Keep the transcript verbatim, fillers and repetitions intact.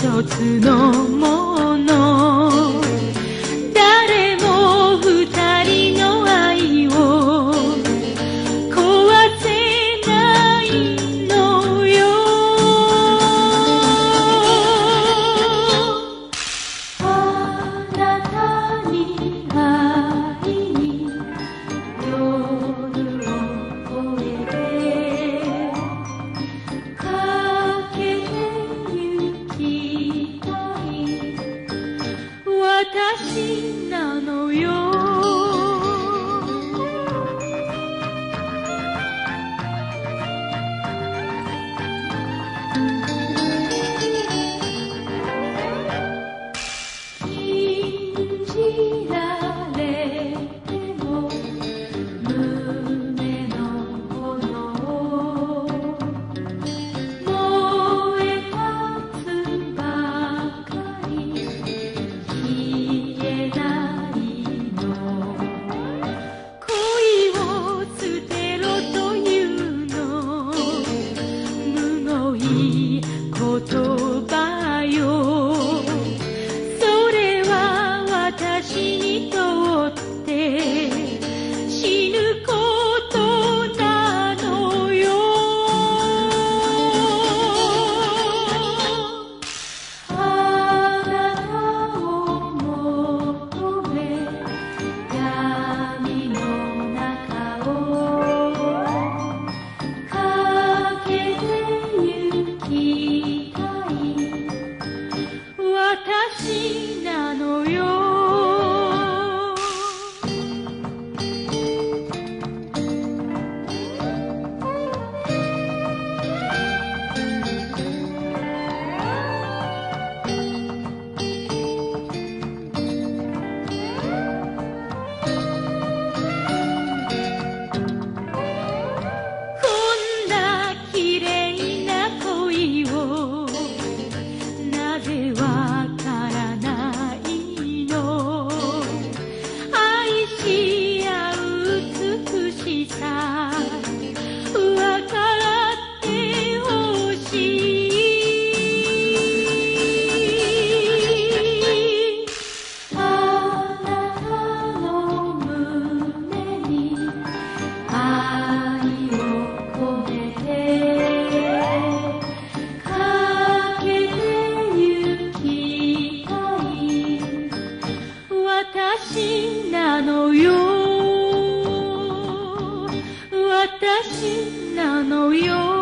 一つのもの。誰も二人の愛を壊せないのよ。あなたに会いに夜を越えてかけてゆきたい私なのよ。信じられても胸の炎燃え立つばかり消えないの。恋を捨てろというのむごい言葉よ。それは私にとって死ぬことなのよ。あなたを求め闇の中をかけてゆきたい私なのよ。こんな綺麗な恋をなぜわからないの。愛し合う美しさわからってほしい。あなたの胸に愛を込めてかけてゆきたい私なのよ。私なのよ。